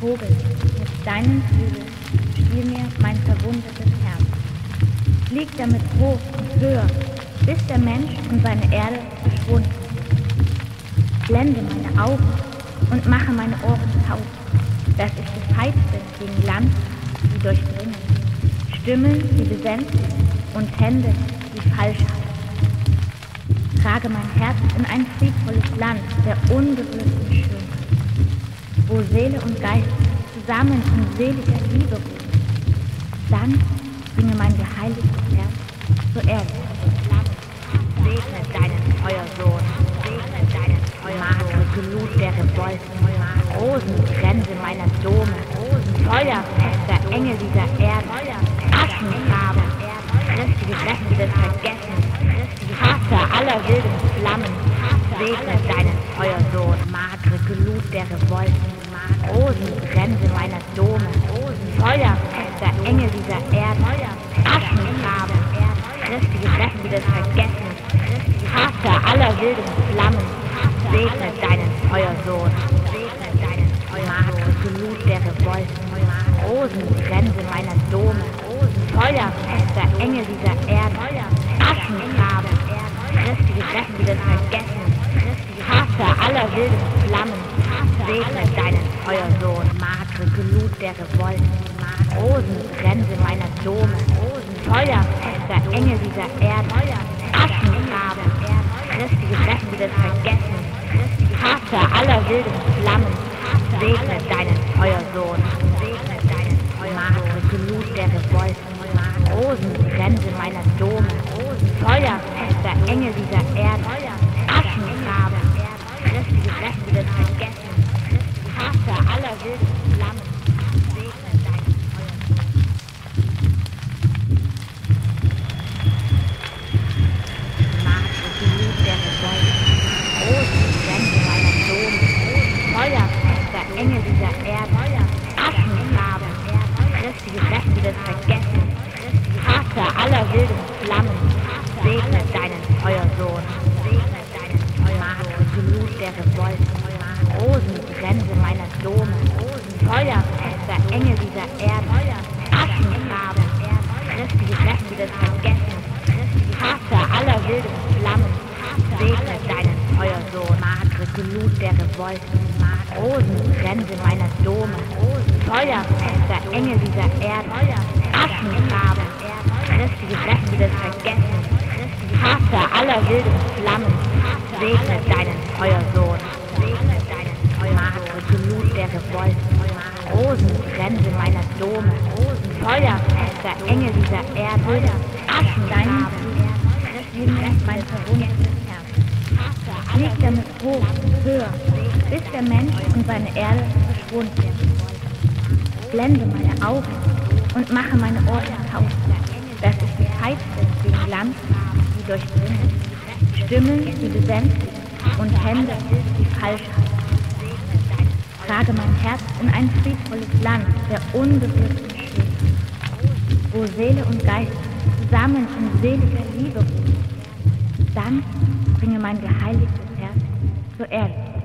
Vogel, mit deinen Flügeln spiel mir mein verwundetes Herz. Flieg damit hoch und höher, bis der Mensch und seine Erde verschwunden. Blende meine Augen und mache meine Ohren taub, dass ich gefeit bin gegen Lanzen, die durchdringen, Stimmen, die besänftigen und Hände, die falsch halten. Trage mein Herz in ein friedvolles Land der unberührten Schönheit, wo Seele und Geist zusammen in seliger Liebe ruhen. Dann bringe mein geheiligtes Herz zur Erde. Segne deinen Feuersohn, segne deinen Feuersohn, magere Glut der Revolten, Rosengrenze meiner Dome, feuerfester Engel dieser Erde, Aschenfarbe, christliche Reste des Vergessens, Hasser aller wilden Flammen, segne deinen Feuersohn, magere Glut der Revolten, Rosengrenze meiner Dome, feuerfester Engel dieser Erde, Aschenfarbe, christliche Reste des Vergessens, Hasser aller wilden Flammen, segne deinen Feuersohn, segne deinen magere Glut der Revolten, Rosengrenze meiner Dome, feuerfester Engel dieser Erde, Aschenfarbe, christliche Reste des Vergessens, Hasser aller wilden Flammen, segne deinen Feuersohn, magere Glut der Revolten, Rosengrenze meiner Dome, feuerfester Engel dieser Erde, Aschenfarbe, christliche Reste des Vergessens, Hasser aller wilden Flammen, segne deinen Feuersohn, segne deinen magere Glut der Revolten, Rosengrenze meiner Dome, feuerfester Engel dieser Erde, Aschenfarbe, christliche Reste des Vergessens, Hasser aller wilden Flammen, segne deinen Feuersohn. Magere Glut der Revolten, Rosengrenze meiner Dome, feuerfester Engel dieser Erde, Aschenfarbe, christliche Reste des Vergessens, Hasser aller wilden Flammen, segne deinen Feuersohn, segne deinen magere Glut der Revolten, Rosengrenze meiner Dome, feuerfester Engel dieser Erde, Aschenfarbe, christliche Reste des Vergessens, Hasser aller wilden Flammen, segne deinen Feuersohn, magere Glut der Revolten, Rosengrenze meiner Dome, feuerfester Engel dieser Erde, Aschenfarbe, christliche Reste des Vergessens, Hasser aller wilden Flammen, segne deinen Feuersohn, segne deinen magere Glut der Revolten, Rosengrenze meiner Dome, feuerfester Engel dieser Erde, Aschenfarbe, Spiel mir mein verwundetes Herz. Flieg damit hoch und höher, bis der Mensch und seine Erde verschwunden sind. Blende meine Augen und mache meine Ohren taub, dass ich gefeit bin gegen Lanzen, die durchdringen, Stimmen, die besänftigen und Hände, die falsch halten. Trage mein Herz in ein friedvolles Land der unberührten Schönheit, wo Seele und Geist zusammen in seliger Liebe ruhen. Dann bringe mein geheiligtes Herz zur Erde.